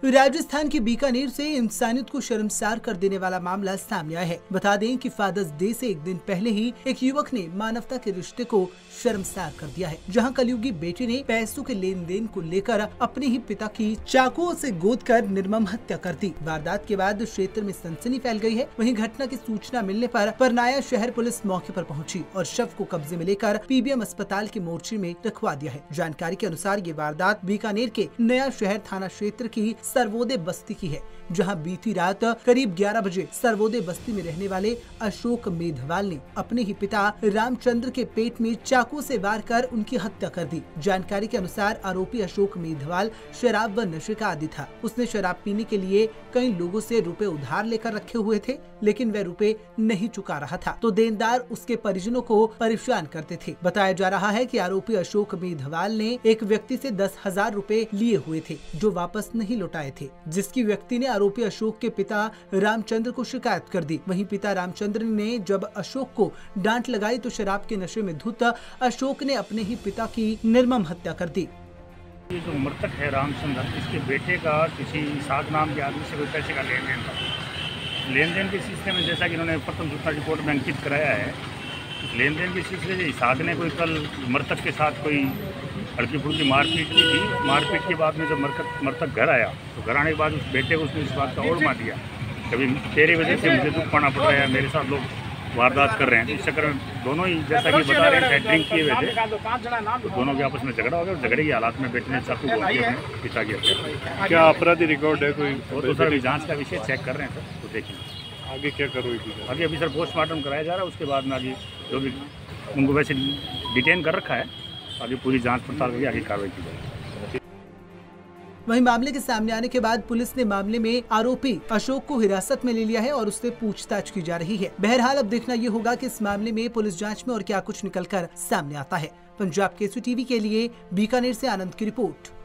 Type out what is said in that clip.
राजस्थान के बीकानेर से इंसानियत को शर्मसार कर देने वाला मामला सामने आया है। बता दें कि फादर्स डे से एक दिन पहले ही एक युवक ने मानवता के रिश्ते को शर्मसार कर दिया है, जहां कलयुगी बेटे ने पैसों के लेन देन को लेकर अपने ही पिता की चाकुओं से गोदकर निर्मम हत्या कर दी। वारदात के बाद क्षेत्र में सनसनी फैल गई है। वहीं घटना की सूचना मिलने पर परनाया शहर पुलिस मौके पर पहुंची और शव को कब्जे में लेकर पीबीएम अस्पताल के मोर्चे में रखवा दिया है। जानकारी के अनुसार ये वारदात बीकानेर के नया शहर थाना क्षेत्र की सर्वोदय बस्ती की है, जहां बीती रात करीब 11 बजे सर्वोदय बस्ती में रहने वाले अशोक मेघवाल ने अपने ही पिता रामचंद्र के पेट में चाकू से वार कर उनकी हत्या कर दी। जानकारी के अनुसार आरोपी अशोक मेघवाल शराब व नशे का आदी था। उसने शराब पीने के लिए कई लोगों से रुपए उधार लेकर रखे हुए थे, लेकिन वह रुपए नहीं चुका रहा था तो देनदार उसके परिजनों को परेशान करते थे। बताया जा रहा है कि आरोपी अशोक मेघवाल ने एक व्यक्ति से 10,000 रुपए लिए हुए थे, जो वापस नहीं लौटाए थे, जिसकी व्यक्ति ने आरोपी अशोक के पिता रामचंद्र को शिकायत कर दी। वहीं पिता रामचंद्र ने जब अशोक को डांट लगाई तो शराब के नशे में धुत अशोक ने अपने ही पिता की निर्मम हत्या कर दी। ये जो मृतक है रामचंद्र, इसके बेटे का किसी साग नाम के आदमी से कोई पैसे का लेन देन था। लेन देन के सिलसिले में जैसा कि इन्होंने प्रथम सूचना रिपोर्ट में अंकित कराया है, लेन देन के सिलसिले से साग ने कोई कल मृतक के साथ कोई हल्की फुल्की मारपीट की थी। मारपीट के बाद में जब मृतक घर आया तो घर आने के बाद उस बेटे को उसने इस बात का और मार दिया, कभी तेरी वजह से मुझे दुख पाना पड़ रहा है, मेरे साथ लोग वारदात कर रहे हैं। इस चक्कर में दोनों ही जैसा कि बता रहे हैं ड्रिंक किए हुए थे, तो दोनों के आपस में झगड़ा हो गया। झगड़े की हालात में बेटे ने चाकू बोल दिया अपने पिता की हत्या। क्या अपराधी रिकॉर्ड है कोई? वो तो सर जांच का विषय चेक कर रहे हैं सर, तो देखिए आगे क्या करोगे? आगे अभी सर पोस्टमार्टम कराया जा रहा है, उसके बाद में आगे जो भी उनको वैसे डिटेन कर रखा है, आगे पूरी जांच पड़ताल करके आगे कार्रवाई की जाएगी। वहीं मामले के सामने आने के बाद पुलिस ने मामले में आरोपी अशोक को हिरासत में ले लिया है और उससे पूछताछ की जा रही है। बहरहाल अब देखना ये होगा कि इस मामले में पुलिस जांच में और क्या कुछ निकलकर सामने आता है। पंजाब केसरी टीवी के लिए बीकानेर से आनंद की रिपोर्ट।